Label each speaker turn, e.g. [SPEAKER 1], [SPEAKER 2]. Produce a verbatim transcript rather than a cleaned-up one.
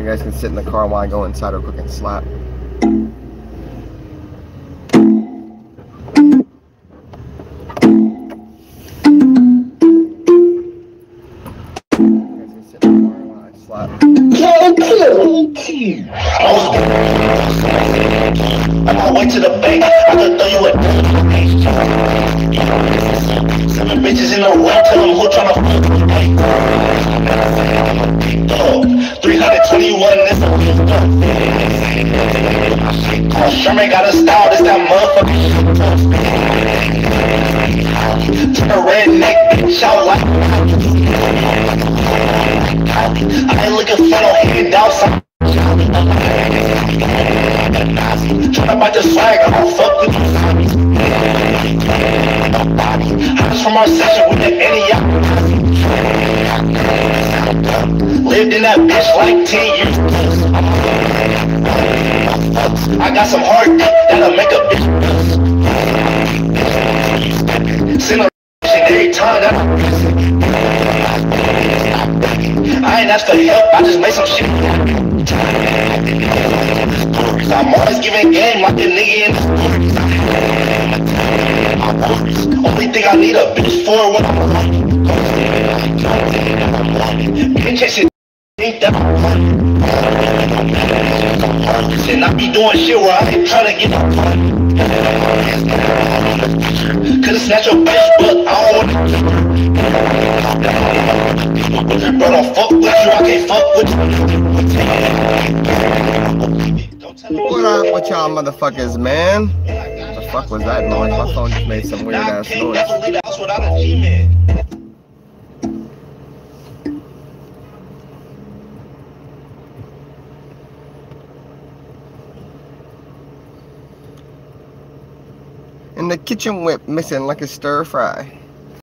[SPEAKER 1] You guys can sit in the car while I go inside real quick and slap.
[SPEAKER 2] I went to the bank, I could throw you a seven bitches in a row, tell them who tryna dog. three twenty-one, this oh, Sherman got a style, this that motherfucker. Turn a redneck bitch out like I ain't looking for no handouts. Tryna buy the swag, I don't fuck with you. I was from our session with the Antioch. Lived in that bitch like ten years. I got some hard dick that'll make a bitch. Send a every time that I ain't asked for help, I just made some shit. I'm always giving game like a nigga in the only thing I need a bitch for when I'm been chasing think that and I be doing shit where I ain't trying to get cause it's not your bitch, but I don't want bro, don't fuck with you, I can't fuck with you.
[SPEAKER 1] What up with y'all motherfuckers, man? What the fuck was that noise? My phone just made some weird ass noise. In the kitchen whip, missing like a stir fry.